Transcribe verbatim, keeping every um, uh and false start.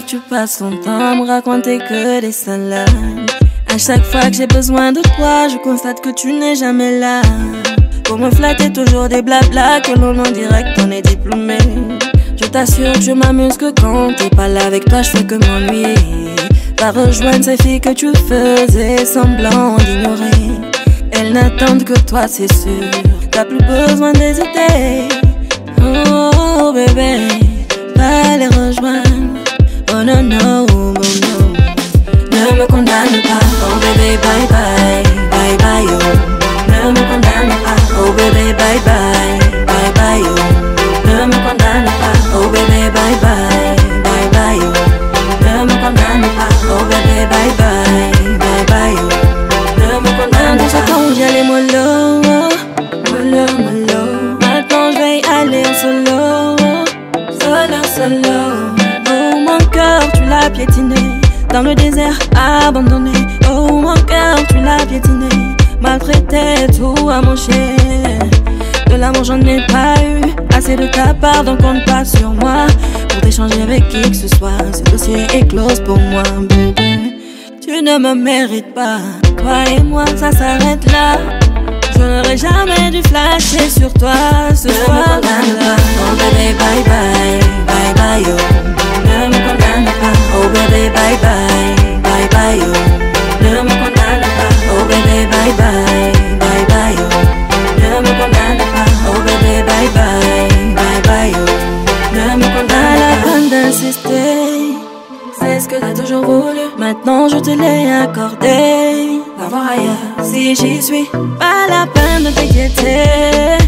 que tu passes ton temps à me raconter que des salades. À chaque fois que j'ai besoin de toi, je constate que tu n'es jamais là. Pour me flatter, toujours des blabla, que l'on en direct, on est diplômé. Je t'assure que je m'amuse que quand t'es pas là avec toi, je fais que m'ennuyer. Va rejoindre ces filles que tu faisais semblant d'ignorer. Elles n'attendent que toi, c'est sûr. T'as plus besoin d'hésiter. Oh, oh bébé, va les rejoindre. Oh non, non, oh non. Ne me condamne pas. Oh bébé, bye bye, bye bye, oh. Ne me condamne pas. Oh bébé, bye bye, bye bye, oh. Ne me condamne pas. Oh bébé, bye bye, bye bye, oh. Ne me condamne pas. Oh bébé, bye bye, bye bye, oh. Ne me condamne pas. J'attends, j'y allais mollo, mollo, mollo. Maintenant je vais y aller en solo, solo, solo. Oh mon cœur, tu l'as piétiné. Dans le désert abandonné. Oh mon cœur, tu l'as piétiné. Maltraité, tout amoché. De l'amour j'en ai pas eu assez de ta part, donc compte pas sur moi pour t'échanger avec qui que ce soit. Ce dossier est close pour moi, bébé. Tu ne me mérites pas. Toi et moi, ça s'arrête là. Je n'aurais jamais dû flasher sur toi ce soir. Oh bébé, bye bye, bye bye, oh. Ne me condamne pas. Oh bébé, bye bye, bye bye, oh. Ne me condamne pas. Oh bébé, bye bye, bye bye, oh. Ne me condamne pas. Oh bébé, bye bye, bye bye, oh. Ne me condamne pas. À la peine d'insister, c'est ce que t'as toujours voulu. Maintenant je te l'ai accordé. Va voir ailleurs si j'y suis. Pas la peine de t'inquiéter.